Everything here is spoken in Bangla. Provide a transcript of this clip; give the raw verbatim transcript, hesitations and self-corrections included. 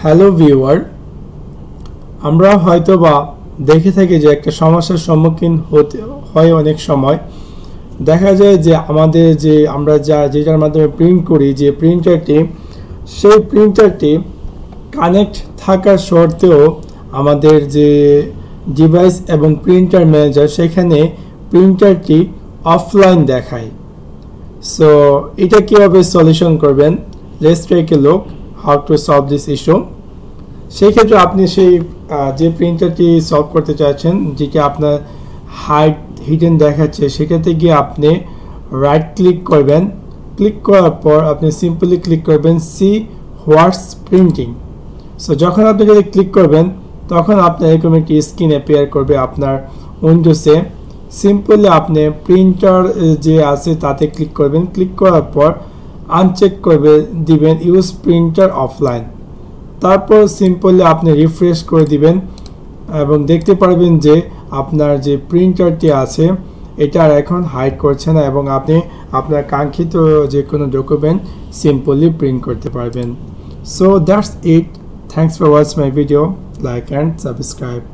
হ্যালো ভিউয়ার, আমরা হয়তোবা দেখে থাকি যে একটা সমস্যার সম্মুখীন হতে হয়। অনেক সময় দেখা যায় যে আমাদের যে আমরা যা যেটার মাধ্যমে প্রিন্ট করি, যে প্রিন্টারটি, সেই প্রিন্টারটি কানেক্ট থাকা সত্ত্বেও আমাদের যে ডিভাইস এবং প্রিন্টার ম্যানেজার সেখানে প্রিন্টারটি অফলাইন দেখায়। সো এটা কীভাবে সলিউশন করবেন, let's take a look how to solve this issue. সেই ক্ষেত্রে আপনি সেই যে প্রিন্টারটি সলভ করতে চাচ্ছেন, যেটা আপনার হাইড হিডেন দেখাচ্ছে, সেটাতে গিয়ে আপনি রাইট ক্লিক করবেন। ক্লিক করার পর আপনি সিম্পলি ক্লিক করবেন সি হোয়াটস প্রিন্টিং। সো যখন আপনি যদি ক্লিক করবেন তখন আপনার এরকম একটি স্ক্রিন অ্যাপিয়ার করবে আপনার উইন্ডোজে। সিম্পলি আপনি প্রিন্টার যে আছে তাতে ক্লিক করবেন। ক্লিক করার পর আনচেক করবে দিবেন ইউজ প্রিন্টার অফলাইন। তারপর সিম্পলি আপনি রিফ্রেশ করে দিবেন এবং দেখতে পারবেন যে আপনার যে প্রিন্টারটি আছে এটা আর এখন হাইড করছে না এবং আপনি আপনার কাঙ্ক্ষিত যে কোনো ডকুমেন্ট সিম্পলি প্রিন্ট করতে পারবেন। So that's it. Thanks for watching my video. Like and subscribe.